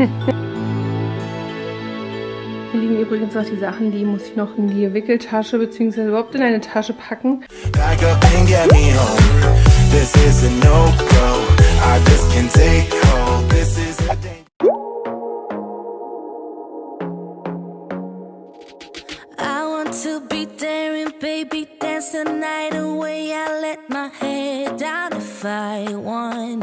Hier liegen übrigens noch die Sachen, die muss ich noch in die Wickeltasche bzw. überhaupt in eine Tasche packen. Baby, dance the night away. I let my head down if I want.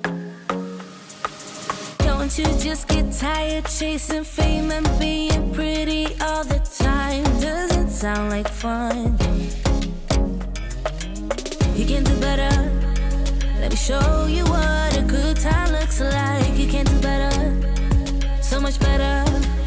Don't you just get tired chasing fame and being pretty all the time? Doesn't sound like fun. You can do better. Let me show you what a good time looks like. You can do better, so much better.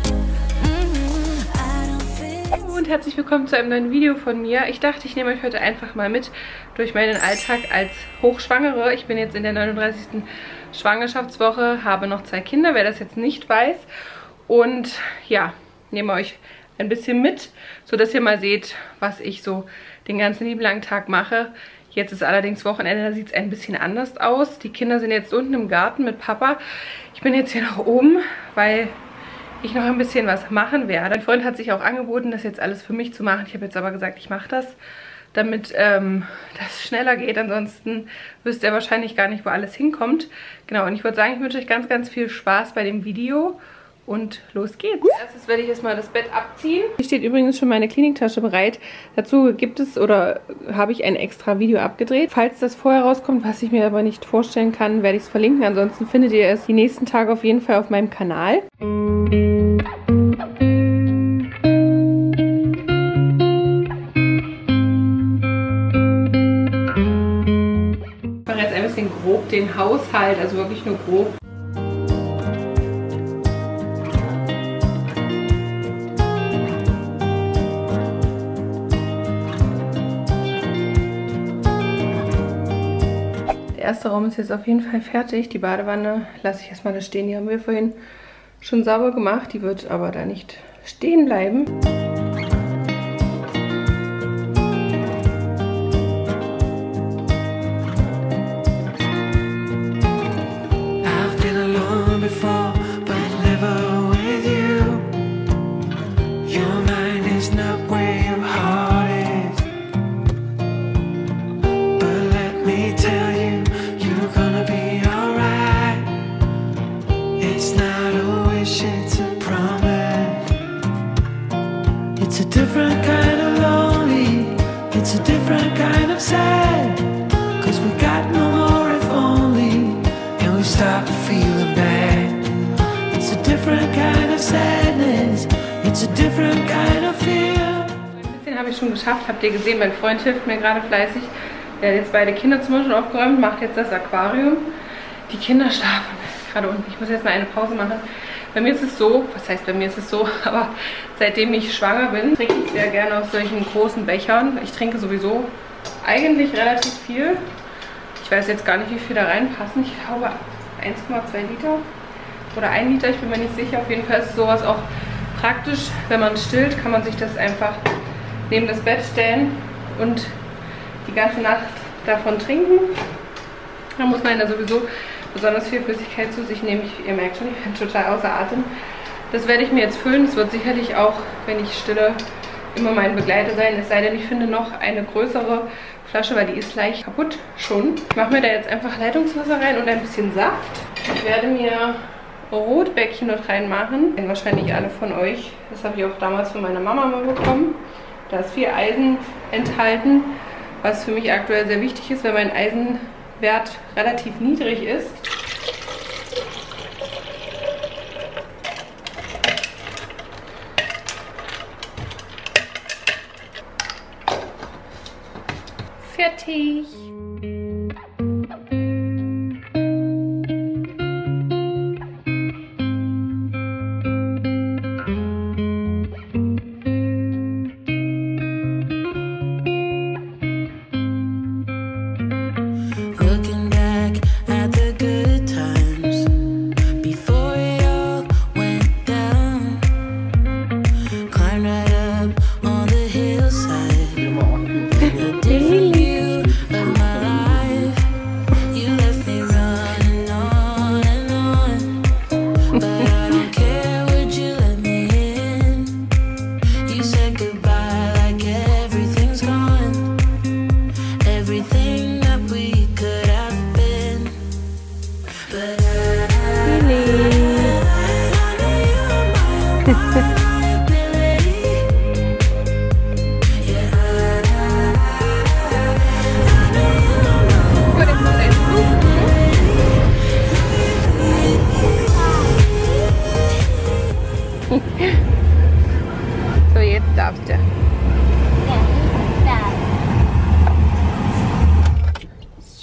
Und herzlich willkommen zu einem neuen Video von mir. Ich dachte, ich nehme euch heute einfach mal mit durch meinen Alltag als Hochschwangere. Ich bin jetzt in der 39. Schwangerschaftswoche, habe noch 2 Kinder, wer das jetzt nicht weiß. Und ja, nehme euch ein bisschen mit, sodass ihr mal seht, was ich so den ganzen lieben langen Tag mache. Jetzt ist allerdings Wochenende, da sieht es ein bisschen anders aus. Die Kinder sind jetzt unten im Garten mit Papa. Ich bin jetzt hier nach oben, weil ich noch ein bisschen was machen werde. Mein Freund hat sich auch angeboten, das jetzt alles für mich zu machen. Ich habe jetzt aber gesagt, ich mache das, damit das schneller geht. Ansonsten wisst ihr wahrscheinlich gar nicht, wo alles hinkommt. Genau, und ich würde sagen, ich wünsche euch ganz, ganz viel Spaß bei dem Video. Und los geht's. Als erstes werde ich jetzt mal das Bett abziehen. Hier steht übrigens schon meine Kliniktasche bereit. Dazu gibt es oder habe ich ein extra Video abgedreht. Falls das vorher rauskommt, was ich mir aber nicht vorstellen kann, werde ich es verlinken. Ansonsten findet ihr es die nächsten Tage auf jeden Fall auf meinem Kanal. Ich mache jetzt ein bisschen grob den Haushalt, also wirklich nur grob. Der erste Raum ist jetzt auf jeden Fall fertig. Die Badewanne lasse ich erstmal da stehen. Die haben wir vorhin schon sauber gemacht. Die wird aber da nicht stehen bleiben. It's a different kind of lonely, it's a different kind of sad, 'cause we got no more if only, and we start feeling bad. It's a different kind of sadness, it's a different kind of fear. Ein bisschen habe ich schon geschafft, habt ihr gesehen, mein Freund hilft mir gerade fleißig. Der hat jetzt beide Kinderzimmer schon aufgeräumt, macht jetzt das Aquarium. Die Kinder schlafen gerade unten. Ich muss jetzt mal eine Pause machen. Bei mir ist es so, was heißt bei mir ist es so, aber seitdem ich schwanger bin, trinke ich sehr gerne aus solchen großen Bechern. Ich trinke sowieso eigentlich relativ viel. Ich weiß jetzt gar nicht, wie viel da reinpassen. Ich glaube 1,2 Liter oder 1 Liter, ich bin mir nicht sicher. Auf jeden Fall ist sowas auch praktisch. Wenn man stillt, kann man sich das einfach neben das Bett stellen und die ganze Nacht davon trinken. Da muss man ja sowieso besonders viel Flüssigkeit zu sich nehmen. Ihr merkt schon, ich bin total außer Atem. Das werde ich mir jetzt füllen. Es wird sicherlich auch, wenn ich stille, immer mein Begleiter sein. Es sei denn, ich finde noch eine größere Flasche, weil die ist leicht kaputt schon. Ich mache mir da jetzt einfach Leitungswasser rein und ein bisschen Saft. Ich werde mir Rotbäckchen dort reinmachen. Kennen wahrscheinlich alle von euch. Das habe ich auch damals von meiner Mama mal bekommen. Da ist viel Eisen enthalten, was für mich aktuell sehr wichtig ist, weil mein Eisenwert relativ niedrig ist. Fertig!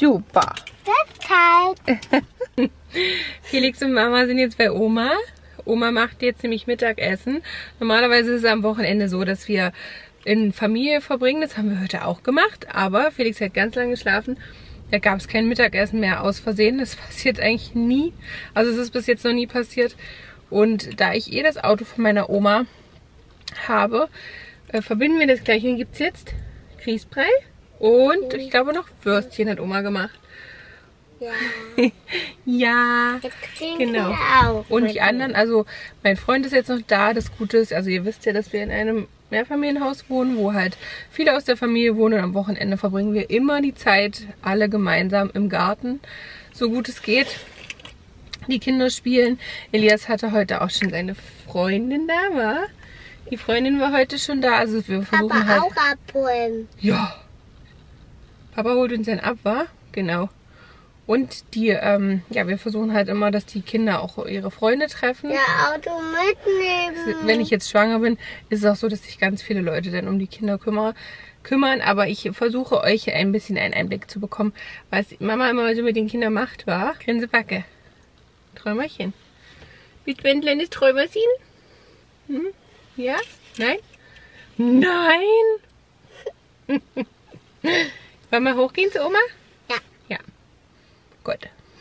Super. Das ist kalt. Felix und Mama sind jetzt bei Oma. Oma macht jetzt nämlich Mittagessen. Normalerweise ist es am Wochenende so, dass wir in Familie verbringen. Das haben wir heute auch gemacht. Aber Felix hat ganz lange geschlafen. Da gab es kein Mittagessen mehr aus Versehen. Das passiert eigentlich nie. Also es ist bis jetzt noch nie passiert. Und da ich das Auto von meiner Oma habe, verbinden wir das gleich. Hier gibt es jetzt Grießbrei und ich glaube noch Würstchen hat Oma gemacht. Ja. Ja, genau. Auch und die anderen, also mein Freund ist jetzt noch da. Das Gute ist, also ihr wisst ja, dass wir in einem Mehrfamilienhaus wohnen, wo halt viele aus der Familie wohnen. Und am Wochenende verbringen wir immer die Zeit alle gemeinsam im Garten, so gut es geht. Die Kinder spielen. Elias hatte heute auch schon seine Freundin da, war. Die Freundin war heute schon da. Also wir versuchen Papa halt... auch abholen. Ja. Papa holt uns dann ab, wa? Genau. Und die, ja, wir versuchen halt immer, dass die Kinder auch ihre Freunde treffen. Ja, Auto mitnehmen. Wenn ich jetzt schwanger bin, ist es auch so, dass sich ganz viele Leute dann um die Kinder kümmern. Aber ich versuche euch ein bisschen einen Einblick zu bekommen, was Mama immer so mit den Kindern macht, war. Grinsebacke. Träumerchen. Mit ein kleines Träumerchen? Hm? Ja? Nein? Nein! Wollen wir hochgehen zu Oma? Ja. Ja. Gut.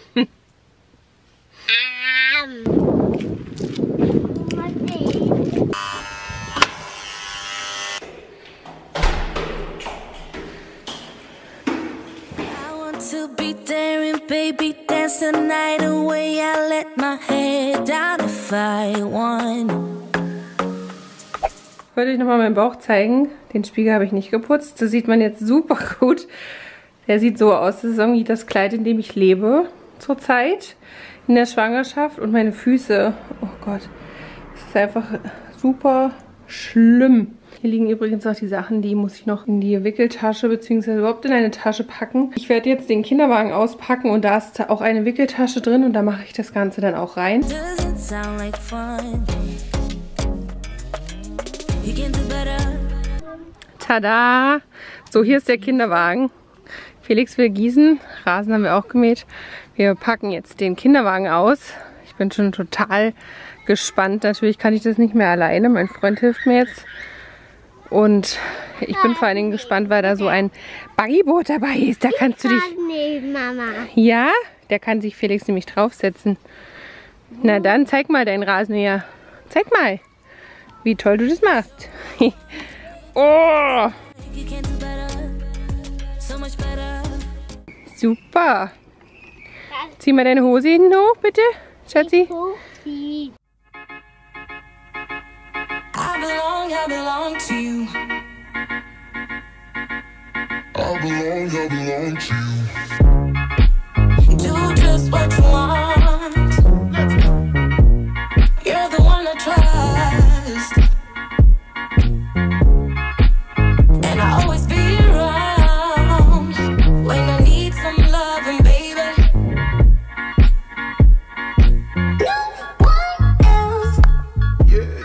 To be daring, baby, dance the night away. I let my head down if I want. Ich wollte euch nochmal meinen Bauch zeigen. Den Spiegel habe ich nicht geputzt. Das sieht man jetzt super gut. Der sieht so aus. Das ist irgendwie das Kleid, in dem ich lebe zurzeit in der Schwangerschaft. Und meine Füße, oh Gott, das ist einfach super schlimm. Hier liegen übrigens auch die Sachen, die muss ich noch in die Wickeltasche bzw. überhaupt in eine Tasche packen. Ich werde jetzt den Kinderwagen auspacken und da ist auch eine Wickeltasche drin und da mache ich das Ganze dann auch rein. Tada! So, hier ist der Kinderwagen. Felix will gießen. Rasen haben wir auch gemäht. Wir packen jetzt den Kinderwagen aus. Ich bin schon total gespannt. Natürlich kann ich das nicht mehr alleine. Mein Freund hilft mir jetzt. Und ich bin vor allen Dingen gespannt, weil da so ein Buggyboot dabei ist. Da kannst du dich... Neben Mama. Ja, da kann sich Felix nämlich draufsetzen. Na dann, zeig mal deinen Rasenmäher. Zeig mal, wie toll du das machst. Oh! Super. Zieh mal deine Hose hinten hoch, bitte, Schatzi. I belong to you. I belong to you. Do just what you want. You're the one I trust. And I always be around when I need some loving, baby. No one else. Yeah.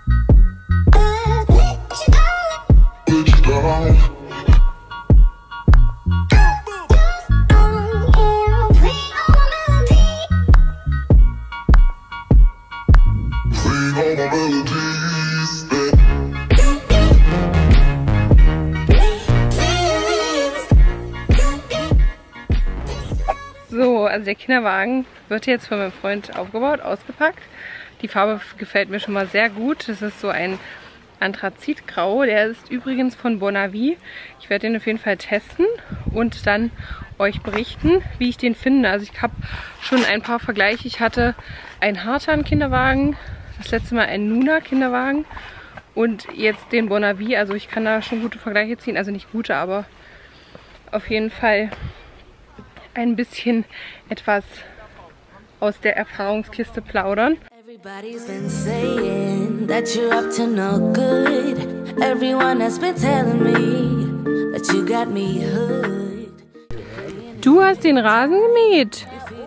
So, also der Kinderwagen wird jetzt von meinem Freund aufgebaut, ausgepackt. Die Farbe gefällt mir schon mal sehr gut. Das ist so ein Anthrazitgrau. Der ist übrigens von Bonavi. Ich werde den auf jeden Fall testen und dann euch berichten, wie ich den finde. Also ich habe schon ein paar Vergleiche. Ich hatte einen Hartan-Kinderwagen, das letzte Mal einen Nuna-Kinderwagen und jetzt den Bonavi. Also ich kann da schon gute Vergleiche ziehen. Also nicht gute, aber auf jeden Fall ein bisschen etwas aus der Erfahrungskiste plaudern. Everybody's been saying that you're up to no good. Everyone has been telling me that you got me hooked. Du hast den Rasen gemäht.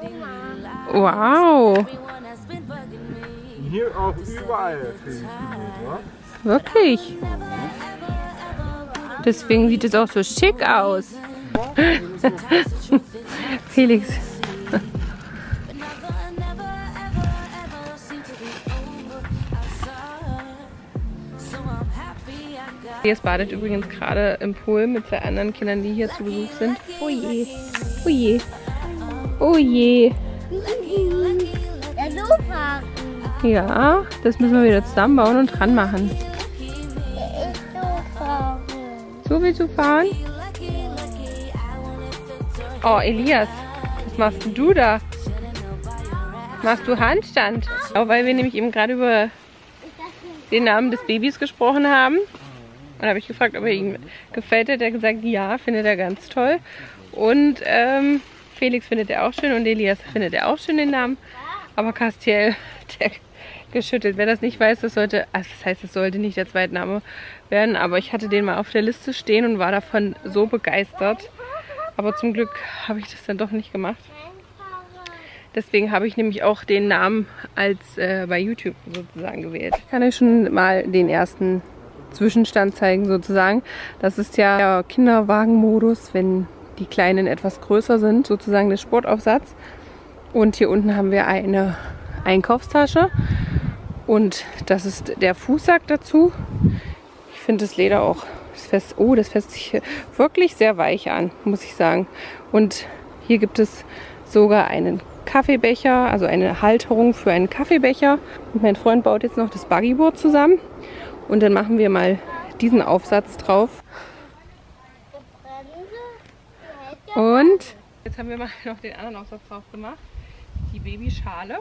Wow. Hier auch überall. Wirklich. Deswegen sieht es auch so schick aus. Ja, Felix. Elias badet übrigens gerade im Pool mit 2 anderen Kindern, die hier zu Besuch sind. Oh je. Oh je. Oh je. Der Lufthaken. Ja, das müssen wir wieder zusammenbauen und dran machen. Der ist Lufthaken. So willst du fahren? Oh, Elias, was machst denn du da? Machst du Handstand? Auch weil wir nämlich eben gerade über den Namen des Babys gesprochen haben. Und habe ich gefragt, ob er ihm gefällt. Hat er gesagt, ja, findet er ganz toll. Und Felix findet er auch schön und Elias findet er auch schön den Namen. Aber Castiel, der geschüttelt. Wer das nicht weiß, das sollte, also das heißt, es sollte nicht der Zweitname werden. Aber ich hatte den mal auf der Liste stehen und war davon so begeistert. Aber zum Glück habe ich das dann doch nicht gemacht. Deswegen habe ich nämlich auch den Namen als bei YouTube sozusagen gewählt. Ich kann euch schon mal den ersten Zwischenstand zeigen sozusagen. Das ist ja der Kinderwagenmodus, wenn die Kleinen etwas größer sind, sozusagen der Sportaufsatz. Und hier unten haben wir eine Einkaufstasche und das ist der Fußsack dazu. Ich finde das Leder auch fest. Oh, das fässt sich wirklich sehr weich an, muss ich sagen. Und hier gibt es sogar einen Kaffeebecher, also eine Halterung für einen Kaffeebecher. Und mein Freund baut jetzt noch das Buggyboard zusammen. Und dann machen wir mal diesen Aufsatz drauf. Und jetzt haben wir mal noch den anderen Aufsatz drauf gemacht. Die Babyschale.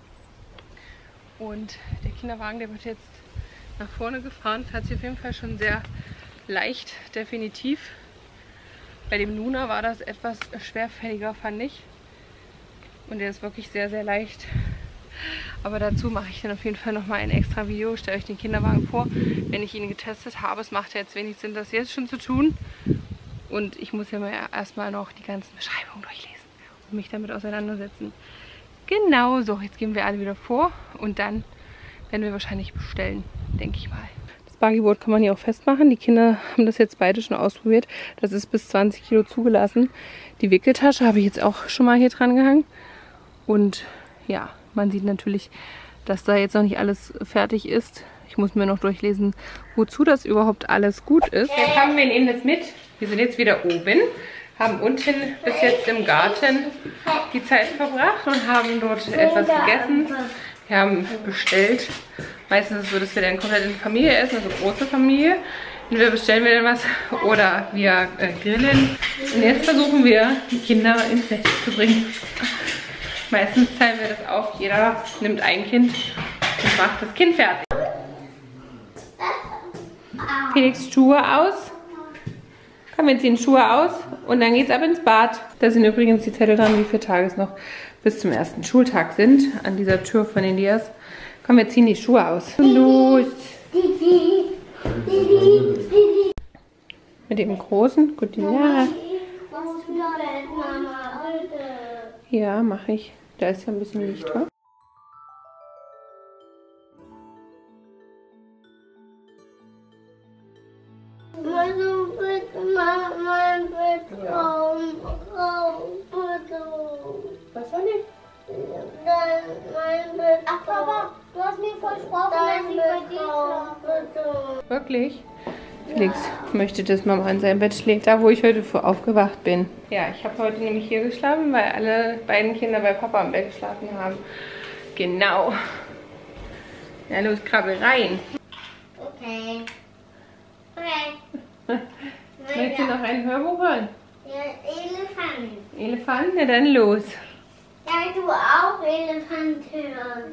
Und der Kinderwagen, der wird jetzt nach vorne gefahren. Fährt sich auf jeden Fall schon sehr leicht, definitiv. Bei dem Luna war das etwas schwerfälliger, fand ich. Und der ist wirklich sehr, sehr leicht. Aber dazu mache ich dann auf jeden Fall nochmal ein extra Video. Stelle euch den Kinderwagen vor, wenn ich ihn getestet habe. Es macht ja jetzt wenig Sinn, das jetzt schon zu tun. Und ich muss ja mal erstmal noch die ganzen Beschreibungen durchlesen und mich damit auseinandersetzen. Genau, so, jetzt gehen wir alle wieder vor und dann werden wir wahrscheinlich bestellen, denke ich mal. Das Buggyboard kann man hier auch festmachen. Die Kinder haben das jetzt beide schon ausprobiert. Das ist bis 20 Kilo zugelassen. Die Wickeltasche habe ich jetzt auch schon mal hier dran gehangen. Und ja, man sieht natürlich, dass da jetzt noch nicht alles fertig ist. Ich muss mir noch durchlesen, wozu das überhaupt alles gut ist. Jetzt haben wir nehmen das mit. Wir sind jetzt wieder oben, haben unten bis jetzt im Garten die Zeit verbracht und haben dort etwas gegessen. Wir haben bestellt. Meistens ist es so, dass wir dann komplett in der Familie essen, also große Familie. Entweder bestellen wir dann was oder wir grillen. Und jetzt versuchen wir, die Kinder ins Bett zu bringen. Meistens teilen wir das auf. Jeder nimmt ein Kind und macht das Kind fertig. Felix, Schuhe aus. Komm, wir ziehen Schuhe aus und dann geht's ab ins Bad. Da sind übrigens die Zettel dran, wie viele Tage es noch bis zum ersten Schultag sind. An dieser Tür von Elias. Komm, wir ziehen die Schuhe aus. Los! Mit dem Großen. Gute Nacht. Ja, mache ich. Da ist ja ein bisschen Licht, oder? Was soll ich? Ach, Papa, du hast mir versprochen, dass ich bei dir schlafe. Wirklich? Felix möchte, dass Mama in seinem Bett schläft, da wo ich heute aufgewacht bin. Ja, ich habe heute nämlich hier geschlafen, weil alle beiden Kinder bei Papa im Bett geschlafen haben. Genau. Ja, los, krabbel rein. Okay. Okay. Möchtest du noch ein Hörbuch hören? Ja, Elefant. Elefant? Na dann los. Ja, du auch Elefant hören.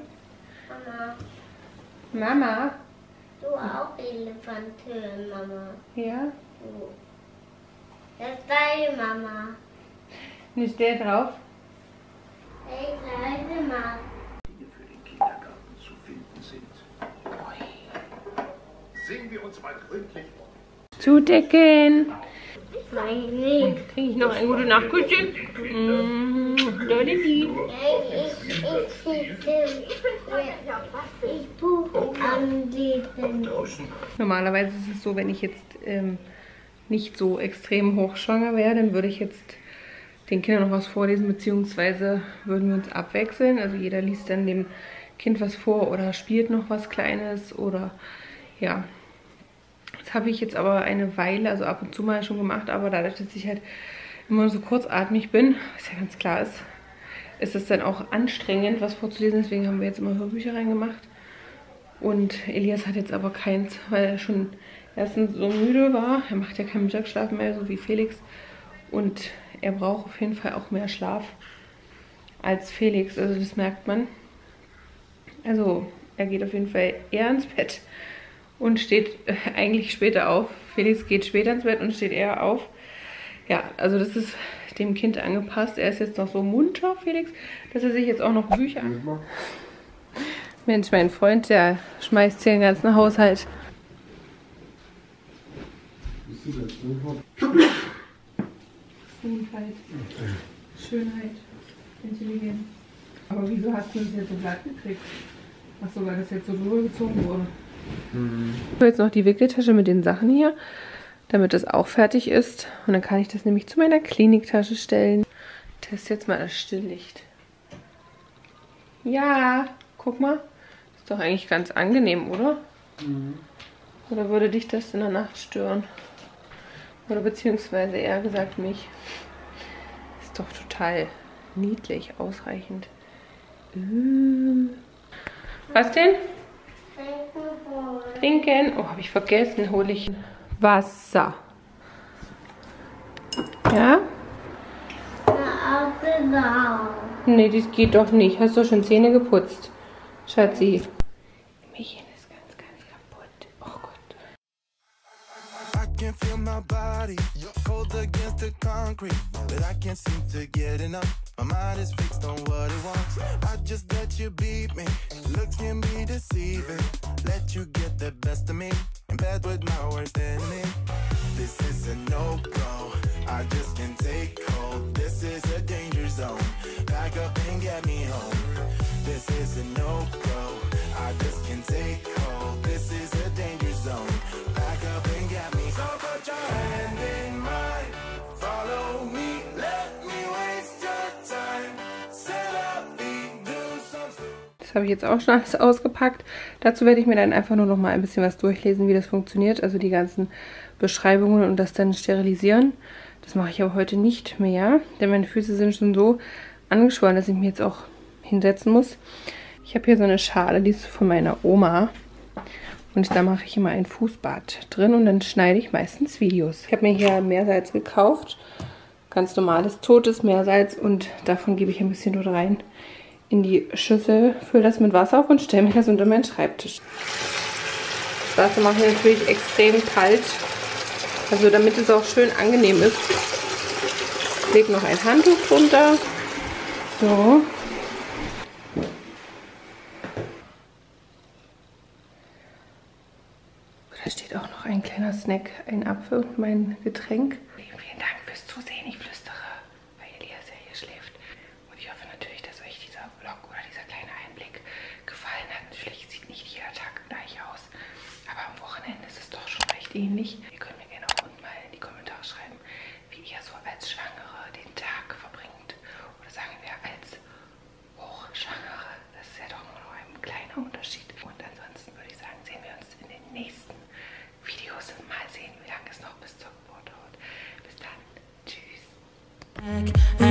Mama. Mama? Du auch Elefant hören, Mama. Ja? Du. Das ist deine Mama. Nicht der drauf? Hey, kleine Mama. Für den Kindergarten zu finden sind. Sehen wir uns mal gründlich um. Zudecken. Nein, nicht. Kriege ich noch ein gutes Nachtküsschen? Ich buche anbieten. Draußen. Normalerweise ist es so, wenn ich jetzt nicht so extrem hochschwanger wäre, dann würde ich jetzt den Kindern noch was vorlesen, beziehungsweise würden wir uns abwechseln. Also jeder liest dann dem Kind was vor oder spielt noch was Kleines oder ja. Das habe ich jetzt aber eine Weile, also ab und zu mal schon gemacht, aber dadurch, dass ich halt immer so kurzatmig bin, was ja ganz klar ist, ist es dann auch anstrengend, was vorzulesen. Deswegen haben wir jetzt immer Hörbücher reingemacht. Und Elias hat jetzt aber keins, weil er schon erstens so müde war. Er macht ja keinen Mittagsschlaf mehr, so wie Felix. Und er braucht auf jeden Fall auch mehr Schlaf als Felix. Also das merkt man. Also er geht auf jeden Fall eher ins Bett und steht eigentlich später auf. Felix geht später ins Bett und steht eher auf. Ja, also das ist dem Kind angepasst. Er ist jetzt noch so munter, Felix, dass er sich jetzt auch noch Bücher anmacht. Mensch, mein Freund, der schmeißt hier den ganzen Haushalt. Schönheit, Schönheit, Intelligenz. Aber wieso hast du das jetzt so glatt gekriegt? Achso, weil das jetzt so drüber gezogen wurde. Ich habe jetzt noch die Wickeltasche mit den Sachen hier, damit das auch fertig ist. Und dann kann ich das nämlich zu meiner Kliniktasche stellen. Ich teste jetzt mal das Stillllicht. Ja, guck mal. Ist doch eigentlich ganz angenehm, oder? Mhm. Oder würde dich das in der Nacht stören? Oder beziehungsweise eher gesagt mich. Ist doch total niedlich, ausreichend. Was denn? Trinken. Oh, habe ich vergessen. Hole ich Wasser. Ja? Nee, das geht doch nicht. Hast du schon Zähne geputzt? Schatzi. Mädchen ist ganz kaputt. Oh Gott. I can feel my body cold against the concrete, but I can't seem to get enough. My mind is fixed on what it wants. I just let you beat me. Looks can be deceiving. Let you get the best of me. In bed with my worst enemy. This is a no-go. I just can't take hold. This is a danger zone. Back up and get me home. This is a no-go. I just can't take hold. This is a danger zone. Back up and get me. So put your hand in mine. Follow me. Let me waste your time. Set up, do something. Das habe ich jetzt auch schon alles ausgepackt. Dazu werde ich mir dann einfach nur noch mal ein bisschen was durchlesen, wie das funktioniert. Also die ganzen Beschreibungen und das dann sterilisieren. Das mache ich aber heute nicht mehr, denn meine Füße sind schon so angeschwollen, dass ich mich jetzt auch hinsetzen muss. Ich habe hier so eine Schale, die ist von meiner Oma. Und da mache ich immer ein Fußbad drin und dann schneide ich meistens Videos. Ich habe mir hier Meersalz gekauft. Ganz normales, totes Meersalz. Und davon gebe ich ein bisschen dort rein in die Schüssel. Fülle das mit Wasser auf und stelle mir das unter meinen Schreibtisch. Das Wasser mache ich natürlich extrem kalt. Also damit es auch schön angenehm ist. Ich lege noch ein Handtuch drunter. So. Da steht auch noch ein kleiner Snack, ein Apfel und mein Getränk. Vielen Dank fürs Zusehen. Ich flüstere, weil Elias ja hier schläft. Und ich hoffe natürlich, dass euch dieser Vlog oder dieser kleine Einblick gefallen hat. Natürlich sieht nicht jeder Tag gleich aus. Aber am Wochenende ist es doch schon recht ähnlich. Ihr könnt mir gerne auch unten mal in die Kommentare schreiben, wie ihr so als Schwangere den Tag verbringt. Oder sagen wir als Hochschwangere. Das ist ja doch nur noch ein kleiner Unterschied. Und ansonsten würde ich sagen, sehen wir uns in den nächsten Videos. Mal sehen, wie lange es noch bis zur Geburt dauert. Bis dann. Tschüss.